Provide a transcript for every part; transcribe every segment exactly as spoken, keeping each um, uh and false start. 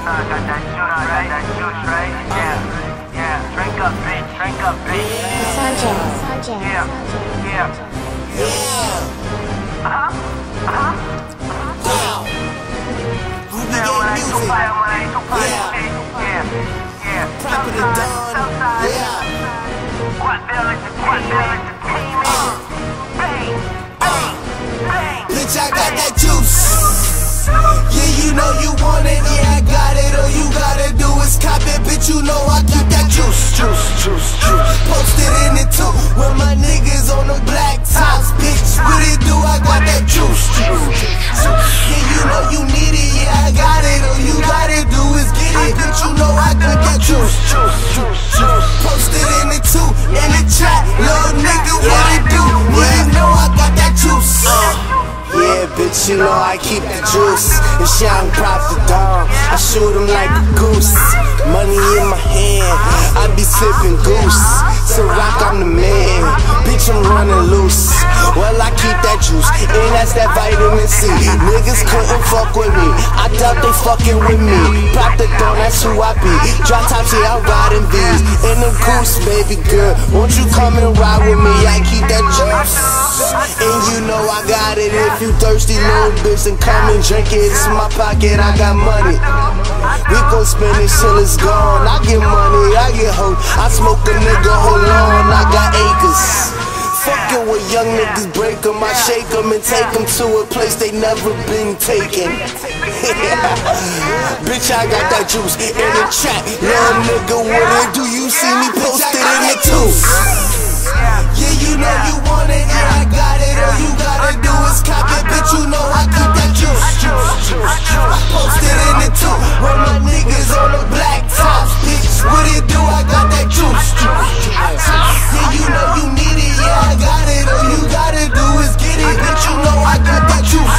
I got that juice, right? That juice, right? Yeah, yeah. Drink up, bitch. Drink up, bitch. Sanjay, Sanjay, Yeah, yeah. Yeah. Uh-huh, uh-huh. Wow. Ruby Gang Music. Yeah. Yeah, yeah. Property done. Yeah. What village? What village? Uh. Bang, bang, bang. Bitch, I got that juice. Yeah, you know you want it. Yeah, I got it. All you gotta do is cop it. Bitch, you know I got that juice. Juice, juice, juice. Posted in it too. With my niggas on the black tops. Bitch, what it do? I got that juice. Yeah, you know you need it. Yeah, I got it. All you gotta do is get it. Bitch, you know I got that juice. Posted in it too. In the chat. Little nigga, what it do? Yeah, you know I got that juice. Yeah, bitch, you know I keep the juice. And shine prop the dog. I shoot him like a goose. Money in my hand, I be sipping goose. So rock, I'm the man. Bitch, I'm running loose. Well, I keep that juice, and that's that vitamin C. Niggas couldn't fuck with me. I doubt they fucking with me. Prop the dog, that's who I be. Drop tops, yeah, I'm riding these. In the goose, baby girl. Won't you come and ride with me? I keep that juice. And you know I got it. If you thirsty, little bitch, then come and drink it. It's in my pocket, I got money. We gon' spend it till it's gone. I get money, I get hoes. I smoke a nigga, hold on, I got acres. Fucking with young niggas, break them, I shake them and take them to a place they never been taken. Bitch, I got that juice in the chat. Little nigga, what it do? You see me posted in it too. Yeah, you know you want it, yeah, I got it. All you gotta do is cop it, bitch, you know I keep that juice. Posted in it too, with my niggas on the black tops, bitch, what it do? I got that juice. Yeah, you know you need it, yeah, I got it. All you gotta do is get it, bitch, you know I got that juice.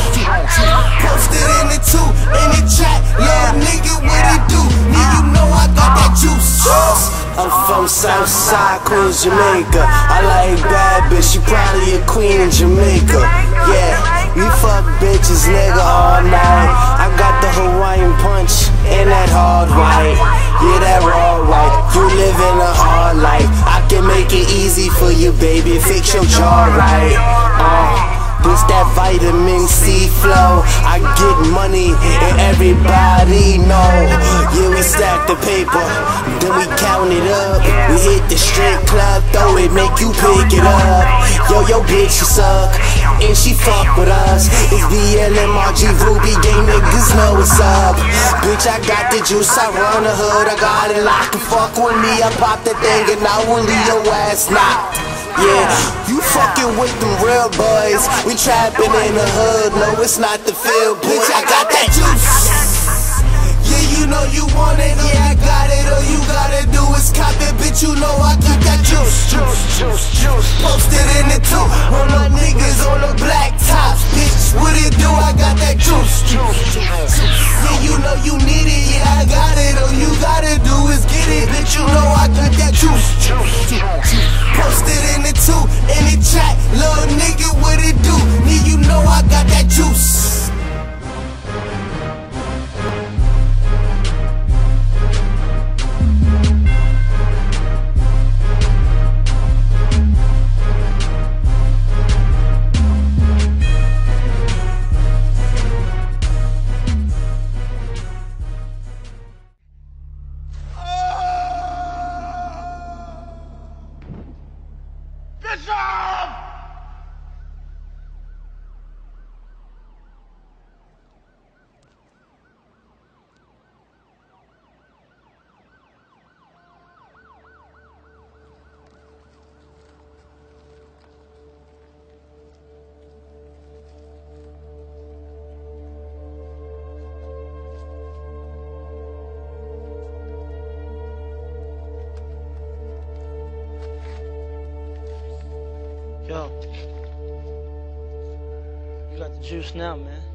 Posted in it too, in the chat, little nigga, what it do? Yeah, you know I got that juice. I'm from Southside, Queens, Jamaica. I like bad bitch, she probably a queen in Jamaica. Yeah, we fuck bitches, nigga, all night. I got the Hawaiian punch and that hard white. Yeah, that raw white. You living a hard life. I can make it easy for you, baby. Fix your jaw right. Uh. This that vitamin C flow. I get money and everybody know. Yeah, we stack the paper, then we count it up. We hit the strip club, throw it, make you pick it up. Yo, yo, bitch, she suck, and she fuck with us. It's B L M R G, Ruby Gang, niggas know what's up. Bitch, I got the juice, I run the hood, I got it locked. To fuck with me, I pop the thing and I will leave your ass knocked. Yeah, you fucking with them real boys. We trapping in the hood, no, it's not the field, bitch, I got that juice. Yeah, you know you want it, yeah, I got it. All you gotta do is cop it, bitch, you know I got that juice. Posted in it too, with my niggas on the black tops, bitch, what it do? I got that juice. Yeah, you know you need it, yeah, I got it. All you gotta do is get it, bitch, you know I got that juice. Posted in it too, in the chat, little nigga, what it do? Yeah, you know I got that juice. Yo, you got the juice now, man.